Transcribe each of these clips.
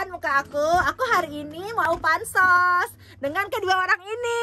kan muka aku hari ini mau pansos dengan kedua orang ini.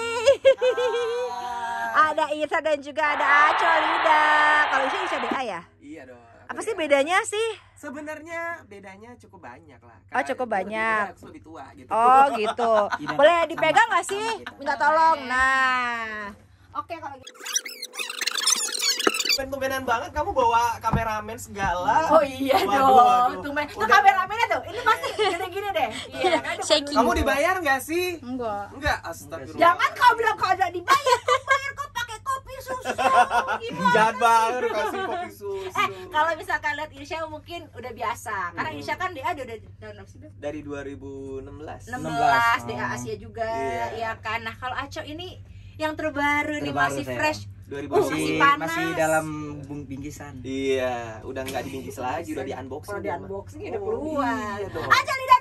Ada Isa dan juga ada Aco Lida. Kalau Isa DA ya? Iya dong. Apa sih bedanya sih? Sebenarnya bedanya cukup banyak lah. Oh, cukup banyak. Aku lebih tua gitu. Oh gitu. Boleh dipegang nggak sih? Minta tolong. Nah, oke kalau gitu. Tumben-tumbenan banget kamu bawa kameramen segala. Oh iya dong. Tumben. Tuh kameramennya tuh. Ini pasti gini-gini deh. Iya. Kamu dibayar nggak sih? Enggak. Enggak. Astagfirullah. Jangan kau bilang kau ada dibayar. Kau bayar kau pakai kopi susu. Gimana? Jahat banget kasih kopi susu. Kalau misalkan lihat Irsya mungkin udah biasa. Karena Irsya kan DA udah tahun berapa sih? Dari 2016. 16 DA Asia juga. Iya. Ya kan. Nah, kalau Aco ini yang terbaru nih masih saya. fresh. 2000 masih dalam bingkisan. Iya, udah nggak dibingkis lagi, udah di unboxing. Kalau di unboxing udah keluar. Iya dong. Aco Lidah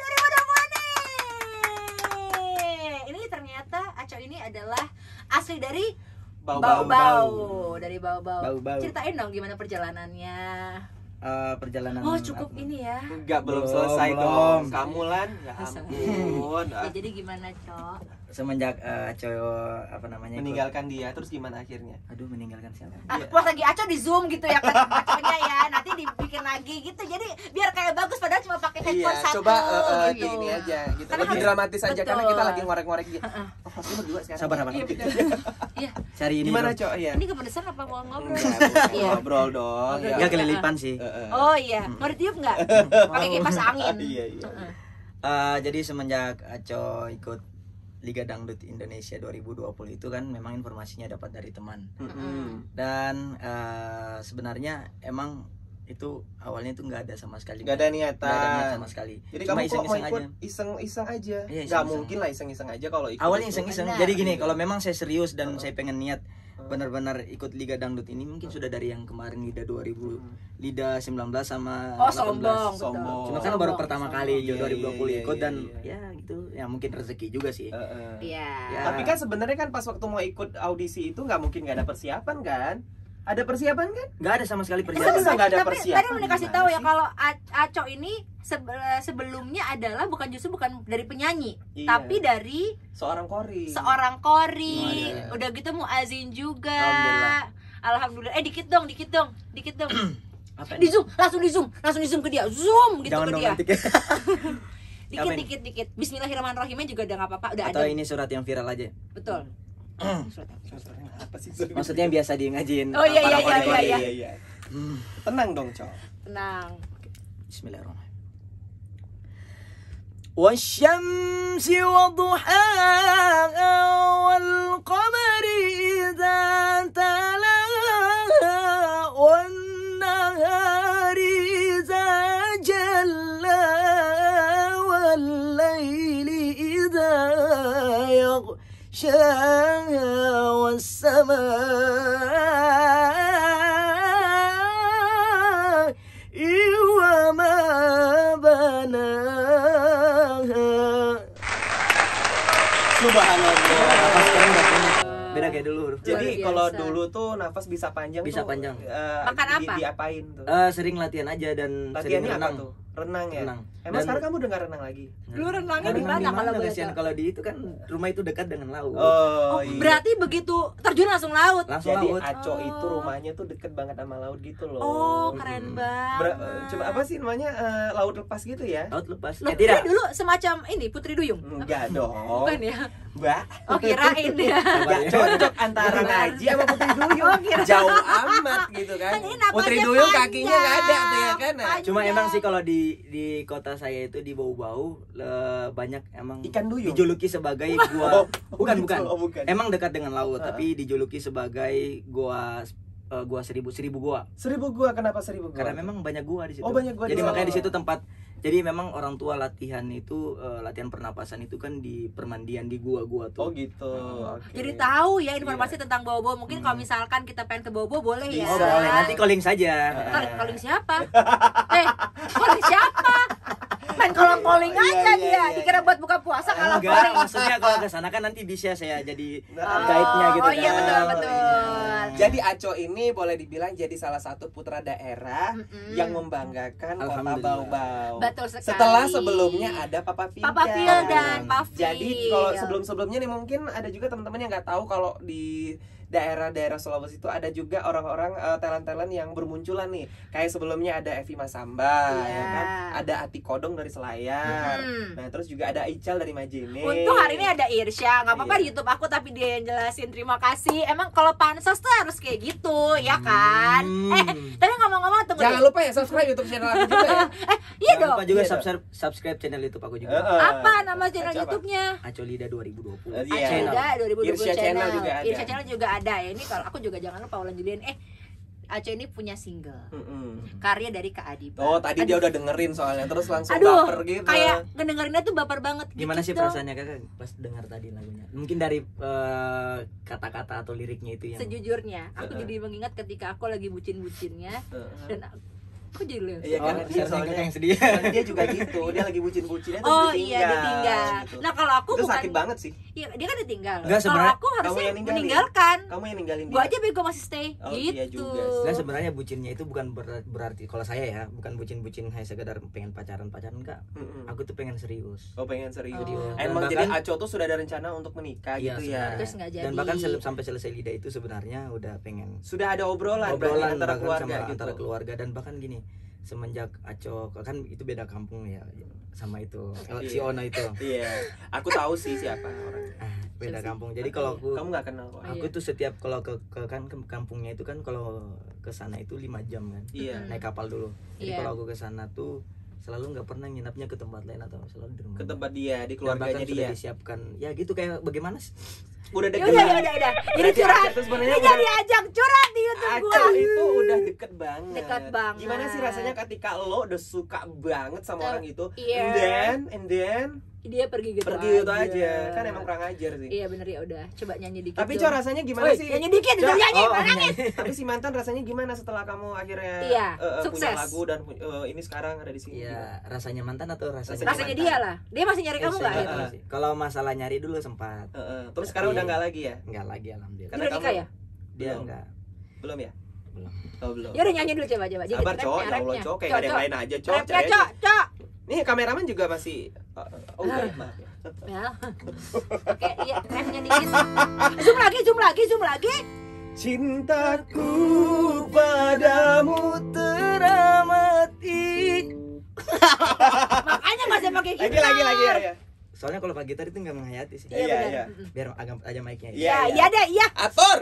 2020 nih. Ini ternyata Aco ini adalah asli dari Bau-Bau. Dari Bau-Bau. Bau-Bau. Ceritain dong gimana perjalanannya. Perjalanan. Oh, cukup ini ya. Enggak, belum Belum, selesai belum. dong. Kamu Lan, ya ampun. Ya, jadi gimana, Cok? Semenjak Aco apa namanya? Meninggalkan dia, terus gimana akhirnya? Aduh, meninggalkan siapa? Pas lagi Aco di Zoom gitu ya kan Aconya ya. Nanti dibikin lagi gitu. Jadi biar kayak bagus padahal cuma pakai handphone satu coba gitu. ini aja gitu. Karena Lebih harus- dramatis aja karena betul. kita lagi ngorek-ngorek gitu. Oh, pasti berdua sekarang. Sabar. Iya, bener. Iya. Cari ini. Gimana, dong. Cok? Iya. Ini kepedesan apa mau ngobrol? Enggak, bukan. Iya. Ngobrol dong. Ngobrol. ya. Enggak kelilipan sih. Oh iya, mau ditiup nggak? Pakai kipas angin. Iya. Heeh. Jadi semenjak Aco ikut Liga Dangdut Indonesia 2020 itu kan memang informasinya dapat dari teman. Dan sebenarnya emang itu awalnya itu nggak ada sama sekali. Nggak ada niatan. Nggak ada niat sama sekali. Jadi Cuma kamu kok mau iseng-iseng ikut aja. iseng-iseng aja? Iya, Nggak iseng-iseng. mungkin lah iseng-iseng aja kalau ikut. Awalnya itu. iseng-iseng. Benar. Jadi gini, kalau memang saya serius dan saya pengen niat benar-benar ikut Liga Dangdut ini mungkin sudah dari yang kemarin Liga 2000, Liga 19 sama Oh 18. sombong, betul. Sombong. Cuma kan baru pertama kali Iya, 2020 iya, ikut dan iya. ya gitu, ya mungkin rezeki juga sih. Iya. Ya. Tapi kan sebenarnya kan pas waktu mau ikut audisi itu nggak mungkin nggak ada persiapan kan? Ada persiapan kan? Nggak ada sama sekali Masa persiapan. nggak ada Tapi persiapan? tadi mau dikasih tahu ya Gimana kalau Aco ini sebelumnya adalah bukan dari penyanyi, Iya. tapi dari Seorang kori. seorang kori. Oh, iya. Udah gitu muazin juga. Alhamdulillah. Alhamdulillah. Dikit dong. Apa Di zoom, langsung di zoom ke dia. Zoom gitu Jangan ke dong dia. nanti. Apa ini? Dikit. Bismillahirrahmanirrahimnya juga udah nggak apa-apa, udah Atau ada. ini surat yang viral aja. Betul. Apa sih? Maksudnya yang biasa di ngajin. Oh, iya, iya, para kori-kori. iya. Iya. Tenang dong, Cok. Tenang. Bismillahirrahmanirrahim. والشمس وضحاها والقمر إذا تلاها والنهار إذا جلاها والليل إذا يغشاها والسماء وما بناها. Subhanallah. Nafas sekarang nggak punya. Beda kayak dulu. Jadi Luar kalau biasa. dulu tuh nafas bisa panjang Bisa tuh, panjang. Makan apa? Diapain tuh? Sering latihan aja dan sering Latihannya apa renang. tuh? Renang ya? Renang. Emang Dan- sekarang kamu udah nggak renang lagi? Lu renangnya di Renang mana kalau boleh kasihan tahu? kalau di itu kan rumah itu dekat dengan laut. Oh, iya. berarti begitu terjun langsung laut. Langsung Jadi laut. Aco Oh. itu rumahnya tuh deket banget sama laut gitu loh. Oh, keren banget. Coba apa sih namanya laut lepas gitu ya? Laut lepas. Loh, Tidak. dia dulu semacam ini Putri Duyung. Enggak dong. Bukan ya? Mbak. Oh, kirain ya. Enggak cocok antara Naji sama Putri Duyung. Oh, kira- Jauh amat gitu kan. Kan ini nafasnya Putri Duyung kakinya nggak ada tuh ya kan. panjang. Cuma emang sih kalau di kota saya itu di Bau-Bau banyak emang Ikan duyung? dijuluki sebagai gua. Oh, bukan, gitu. bukan. Oh, bukan. Emang dekat dengan laut, tapi dijuluki sebagai gua seribu gua. 1000 gua, kenapa 1000 gua? Karena memang banyak gua di situ. Oh, banyak gua Jadi di makanya di situ. situ tempat. Jadi memang orang tua latihan itu latihan pernapasan itu kan di permandian di gua-gua tuh. Oh gitu. Oke. Jadi tahu ya informasi tentang Bau-Bau. Mungkin kalau misalkan kita pengen ke Bau-Bau boleh ya. Oh, boleh. Nanti calling saja. Calling siapa? Calling siapa? Main kolong calling Iya, aja iya, dia. iya, Dikira iya. buat buka puasa kalau Enggak, calling. maksudnya kalau ke sana kan nanti bisa saya jadi Oh, guide-nya gitu oh iya, kan. betul, betul. Jadi Aco ini boleh dibilang jadi salah satu putra daerah yang membanggakan kota Alhamdulillah. Baubau. Betul sekali. Setelah sebelumnya ada Papa Fil Papa Fil dan Pak Fil. Jadi kalau sebelum-sebelumnya nih mungkin ada juga teman-teman yang nggak tahu kalau di daerah-daerah Sulawesi itu ada juga orang-orang talent-talent yang bermunculan nih. Kayak sebelumnya ada Evi Masamba, Iya. ya kan? Ada Ati Kodong dari Selayar. Mm-mm. Nah, terus juga ada Ical dari Majene. Untung hari ini ada Irsya, nggak apa-apa Iya. di YouTube aku tapi dia yang jelasin. Terima kasih. Emang kalau pansos tuh harus kayak gitu, ya kan? Tapi ngomong-ngomong tunggu Jangan deh. lupa ya subscribe YouTube channel aku juga ya. Iya Jangan dong. lupa juga Iya dong. subscribe channel YouTube aku juga. Apa nama channel Apa? YouTube-nya? Acolida 2020. Iya. Acolida 2020 Irsya channel juga ada. Irsya channel juga ada ya. Ini kalau aku juga jangan lupa ulang Julian. Aco ini punya single karya dari Kak Adiba. Oh, tadi dia udah dengerin soalnya terus langsung Aduh, baper gitu. kayak ngedengerinnya tuh baper banget. Gimana sih dikit dong. perasaannya kakak pas dengar tadi lagunya? Mungkin dari kata-kata atau liriknya itu yang Sejujurnya, aku jadi mengingat ketika aku lagi bucin-bucinnya dan aku jadi lihat. Iya, karena dia soalnya kakak yang sedih. karena dia juga gitu, dia lagi bucin-bucinnya terus Oh ditinggal. iya ditinggal. Gitu. Nah kalau aku Itu bukan, sakit banget sih. Iya dia kan ditinggal. Enggak, Kalau sebenarnya aku harusnya yang ninggalin. meninggalkan. Kamu yang ninggalin dia. Gua aja bego masih stay. Oh, gitu. iya juga Nah sebenarnya bucinnya itu bukan berarti kalau saya ya bukan bucin-bucin hanya sekedar pengen pacaran enggak. Aku tuh pengen serius. Oh, pengen serius. Oh. Emang Dan jadi bahkan- Aco tuh sudah ada rencana untuk menikah Iya, gitu ya. sebenarnya. Terus nggak jadi. Dan bahkan sampai selesai lidah itu sebenarnya udah pengen Sudah ada obrolan berarti antara bahkan keluarga sama gitu. antara keluarga dan bahkan gini semenjak Aco kan itu beda kampung ya sama itu si Ono itu Iya. Aku tahu sih siapa orangnya. beda Siapa sih? kampung jadi kalau aku Kamu nggak kenal kok. aku tuh setiap kalau ke kampungnya itu kan kalau ke sana itu 5 jam kan Iya. naik kapal dulu jadi Iya. kalau aku ke sana tuh selalu nggak pernah nginapnya ke tempat lain atau selalu di rumah Ke tempat dia, di dan keluarganya bahkan sudah dia. disiapkan ya gitu kayak bagaimana sih Udah Ya deket. udah. Jadi Berarti curhat. Aco tuh sebenarnya Ini udah- jadi ajak curhat di YouTube Aco gua. itu udah deket banget. Dekat banget. Gimana sih rasanya ketika lo udah suka banget sama orang itu, Iya. and then Dia pergi gitu aja. Kan emang kurang ajar sih. Iya bener ya udah. Coba nyanyi dikit. Tapi dong. Cok rasanya gimana Woi, sih? nyanyi dikit, udah Cok, nyanyi, oh, mana nangis. Tapi si mantan rasanya gimana setelah kamu akhirnya Iya, punya sukses. lagu dan ini sekarang ada di sini? ya rasanya mantan atau rasanya Rasanya mantan. dia lah. Dia masih nyari kamu saya nggak? nggak tahu sih. Kalau masalah nyari dulu sempat Terus sekarang Tapi- udah nggak lagi ya? nggak lagi alhamdulillah Karena Udah nikah kamu- ya? dia Belum. nggak Belum ya? belum Oh, belum. Ya udah nyanyi dulu coba. Jadi Sabar Cok, ya Allah Cok, kayak nggak ada yang lain aja Cok. Rapnya Cok. Nih kameramen juga masih udah maaf ya. Ya. Oke, iya, rapnya dikit. Zoom lagi. Cintaku padamu teramat Makanya nggak usah pakai gitar. lagi ya. soalnya kalau pakai gitar itu nggak menghayati sih Iya Iya, benar. iya. biar agak aja mic-nya Iya. Ya, iya deh, iya. Atur.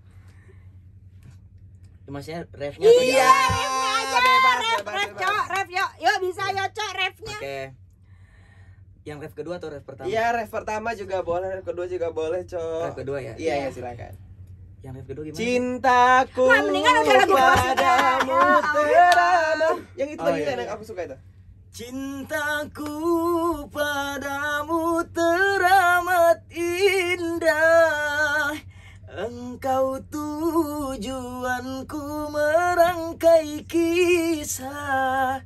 maksudnya refnya atau Iya, jangan? refnya aja. Ref, Cok. Ref, yuk bisa yuk, Cok, refnya. Oke yang ref kedua atau ref pertama Iya, ref pertama juga boleh, ref kedua juga boleh, Cok. ref kedua ya Iya, silakan. yang ref kedua gimana Cintaku Wah, mendingan udah lagu klasik. padamu Ya, teramat. Yang itu Oh, lagi iya. kan yang aku suka itu. Cintaku padamu teramat indah Engkau tujuanku merangkai kisah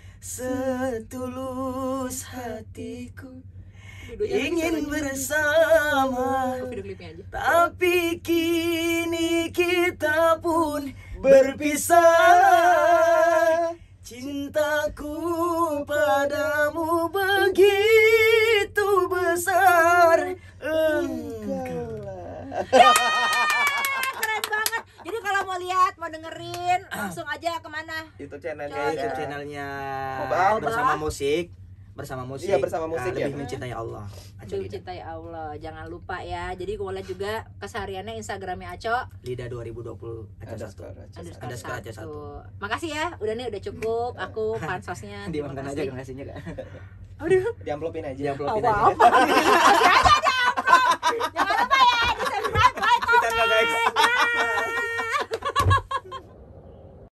Setulus hatiku ingin bersama Video klipnya aja. Tapi kini kita pun berpisah Cintaku padamu begitu besar Keren banget. Jadi kalau mau lihat, mau dengerin, langsung aja kemana? Itu channelnya Cok, ya. YouTube channelnya Mobile. bersama musik Iya, bersama musik ya. lebih mencintai Allah Aco Aduh, Lida cintai Allah. Jangan lupa ya. Jadi gue lihat juga kesehariannya Instagramnya Aco. Lidah 2020 Aco satu Underscore Aco satu. Makasih ya. Udah nih udah cukup. Aku pansosnya. Dimakan aja kan ngasihnya kan Aduh. Diamplopin aja. Diamplopin Apa aja apa.